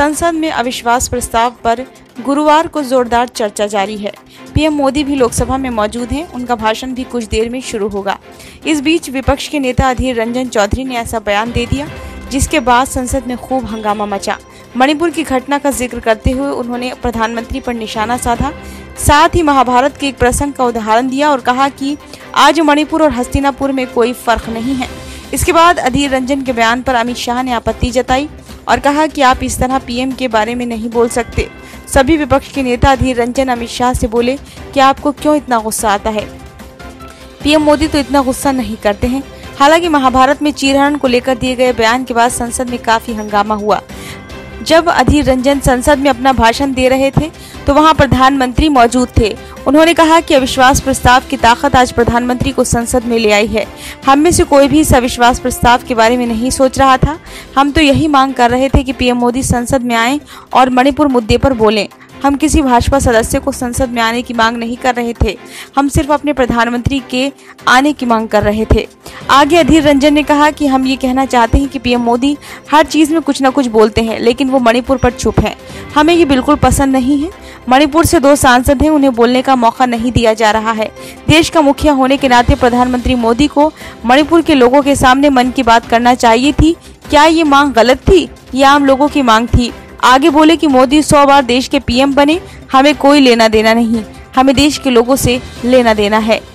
संसद में अविश्वास प्रस्ताव पर गुरुवार को जोरदार चर्चा जारी है। पीएम मोदी भी लोकसभा में मौजूद हैं। उनका भाषण भी कुछ देर में शुरू होगा। इस बीच विपक्ष के नेता अधीर रंजन चौधरी ने ऐसा बयान दे दिया जिसके बाद संसद में खूब हंगामा मचा। मणिपुर की घटना का जिक्र करते हुए उन्होंने प्रधानमंत्री पर निशाना साधा, साथ ही महाभारत के एक प्रसंग का उदाहरण दिया और कहा कि आज मणिपुर और हस्तिनापुर में कोई फर्क नहीं है। इसके बाद अधीर रंजन के बयान पर अमित शाह ने आपत्ति जताई और कहा कि आप इस तरह पीएम के बारे में नहीं बोल सकते। सभी विपक्ष के नेता अधीर रंजन अमित शाह से बोले कि आपको क्यों इतना गुस्सा आता है, पीएम मोदी तो इतना गुस्सा नहीं करते हैं। हालांकि महाभारत में चीरहरण को लेकर दिए गए बयान के बाद संसद में काफी हंगामा हुआ। जब अधीर रंजन संसद में अपना भाषण दे रहे थे तो वहां प्रधानमंत्री मौजूद थे। उन्होंने कहा कि अविश्वास प्रस्ताव की ताकत आज प्रधानमंत्री को संसद में ले आई है। हम में से कोई भी इस अविश्वास प्रस्ताव के बारे में नहीं सोच रहा था। हम तो यही मांग कर रहे थे कि पीएम मोदी संसद में आएं और मणिपुर मुद्दे पर बोलें। हम किसी भाजपा सदस्य को संसद में आने की मांग नहीं कर रहे थे। हम सिर्फ अपने प्रधानमंत्री के आने की मांग कर रहे थे। आगे अधीर रंजन ने कहा कि हम ये कहना चाहते हैं कि पीएम मोदी हर चीज में कुछ न कुछ बोलते हैं, लेकिन वो मणिपुर पर चुप हैं। हमें ये बिल्कुल पसंद नहीं है। मणिपुर से 2 सांसद हैं, उन्हें बोलने का मौका नहीं दिया जा रहा है। देश का मुखिया होने के नाते प्रधानमंत्री मोदी को मणिपुर के लोगों के सामने मन की बात करना चाहिए थी। क्या ये मांग गलत थी? ये आम लोगों की मांग थी। आगे बोले कि मोदी 100 बार देश के पीएम बने, हमें कोई लेना देना नहीं, हमें देश के लोगों से लेना देना है।